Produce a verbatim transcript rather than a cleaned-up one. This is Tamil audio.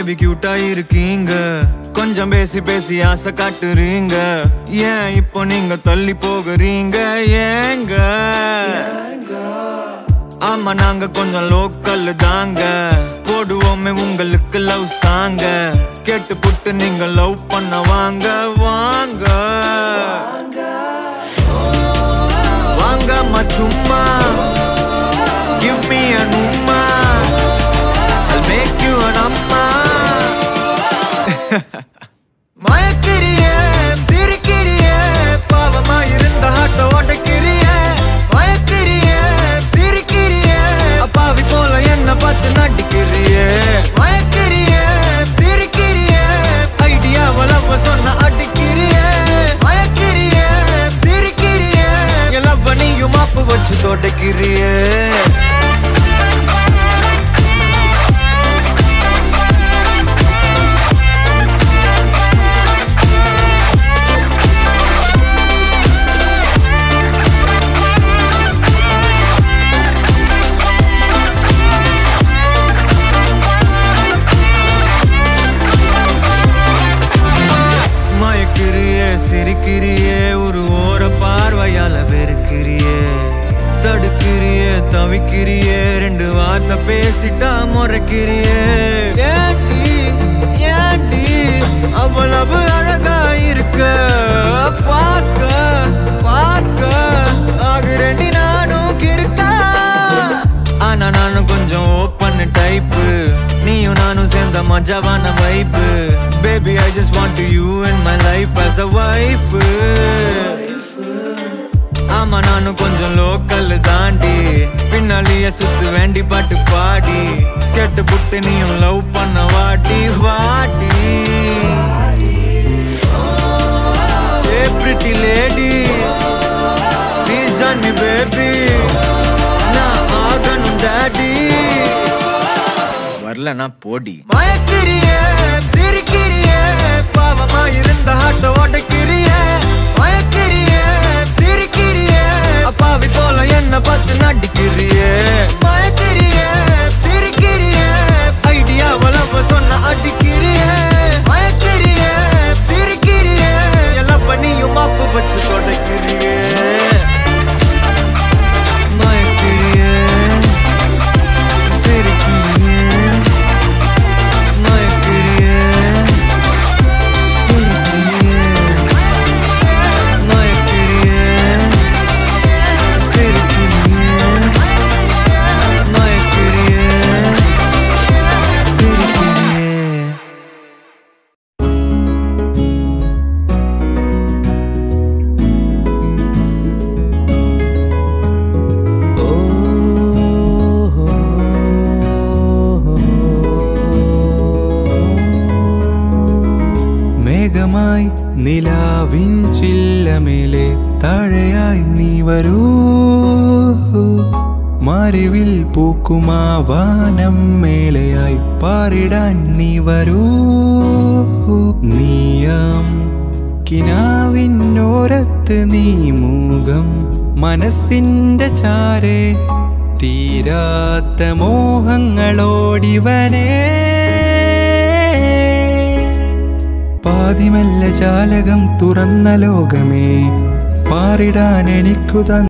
பேபி கியூட்டா இருக்கீங்க, கொஞ்சம் பேசி பேசி ஆசை காட்டுறீங்க. ஏன் இப்போ நீங்க தள்ளி போகிறீங்க ஏங்க? ஆமா நாங்க கொஞ்சம் லோக்கல் தாங்க, போடுவோமே உங்களுக்கு லவ் சாங்க. கேட்டு புட்டு நீங்க லவ் பண்ண வாங்க வாங்க வாங்க சும்மா. Give me a numma, I'll make you an amma. மயக்கிறியே சிரிக்கிறியே, பாவமா இருந்த ஹாட்ட ஓட்டக்கிறியே. மயக்கிறியே சிரிக்கிறியே, அப்பாவி போல என்ன பார்த்து நடிக்கிறியே. மயக்கிறியே சிரிக்கிறியே, ஐடியாவ லவ் சொன்ன அடிக்கிறியே. மயக்கிறியே சிரிக்கிறியே, லவ் நீயும் மாப்பு வச்சு தோட்டக்கிறியே. சிரிக்கிறியே, ஒரு ஓர பார்வையால வெறுக்கிறியே. தடுக்கிறியே தவிக்கிறியே, ரெண்டு வார்த்தை பேசிட்டா முறைக்கிறியே. ஏண்டி ஏண்டி அவ்வளவு அழகா இருக்க, பார்க்க பார்க்க ஆகுறேண்டி நானும் கிறுக்க. ஆனா நானும் கொஞ்சம் ஓப்பன் டைப்பு, நீயும் நானும் சேர்ந்த மஜாவான வைப்பு. Baby, I just want you in my life as a wife. ஆமா நானும் கொஞ்சம் லோக்கல் தாண்டி, பின்னாலேயே சுத்து வேண்டி பாட்டு பாடி. கேட்டு புட்டு நீயும் லவ் பண்ண வாட்டி வாட்டி. Hey pretty lady, please join me baby, நான் ஆகணும் daddy. வரலனா போடி. மயக்கிறியே சிரிக்கிறியே, பாவமா இருந்த ஹாட்ட ஓட்டக்கிறியே. மயக்கிறியே சிரிக்கிறியே, அப்பாவி போல என்ன பார்த்து நடிக்கிறியே. மயக்கிறியே சிரிக்கிறியே, ஐடியாவ லவ் சொன்ன அடிக்கிறியே. மயக்கிறியே சிரிக்கிறியே, எல்லாம் பண்ணியும் மாப்பு வச்சு தொடக்கிறியே. மயக்கிறியே சிரிக்கிறியே, നിലാവിൻ ചില്ലമേലെ താഴെയായി നീ വരൂ. മറിവിൽ പൂക്കുമാ വാനം മേലെയായി പാറിടാൻ നീ വരൂ. നീയാം കിനാവിനോരത്ത് നീ മൂകം, മനസ്സിന്റെ ചാരെ തീരാത്ത മോഹങ്ങളോടിവനേ. പാതിമല്ല ജാലകം തുറന്ന ലോകമേ, പാറിടാൻ എനിക്കു